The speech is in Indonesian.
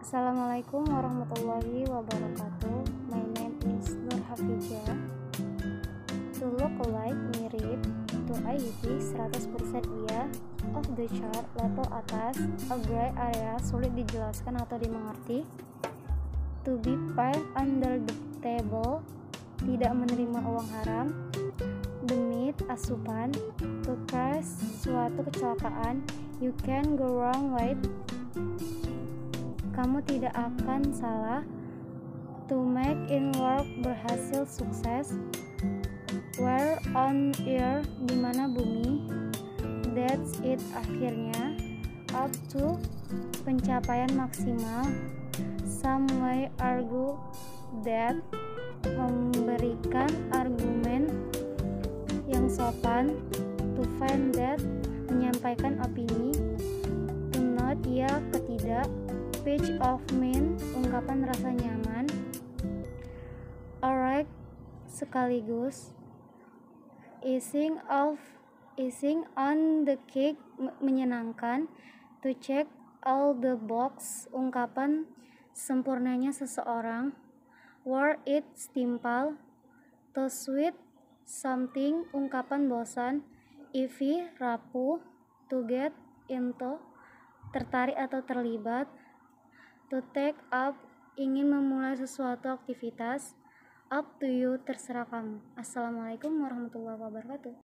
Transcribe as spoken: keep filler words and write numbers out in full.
Assalamualaikum warahmatullahi wabarakatuh. My name is Nur Hafijah. To look alike, mirip. To I D seratus persen iya. Off the chart, level atas. A gray area, sulit dijelaskan atau dimengerti. To be paid under the table, tidak menerima uang haram. The meat, asupan. To crash, suatu kecelakaan. You can go wrong with. Kamu tidak akan salah. To make in work, berhasil, sukses. Where on earth, di mana bumi. That's it, akhirnya. Up to, pencapaian maksimal. Some way argue that, memberikan argumen yang sopan. To find that, menyampaikan opini. To not, ya, ketidak. Pitch of mind, ungkapan rasa nyaman. Alright, sekaligus. Easing off, easing on the cake, menyenangkan. To check all the box, ungkapan sempurnanya seseorang. Word it, setimpal. To sweet something, ungkapan bosan. Ivy, rapuh. To get into, tertarik atau terlibat. To take up, ingin memulai sesuatu aktivitas. Up to you, terserah kamu. Assalamualaikum warahmatullahi wabarakatuh.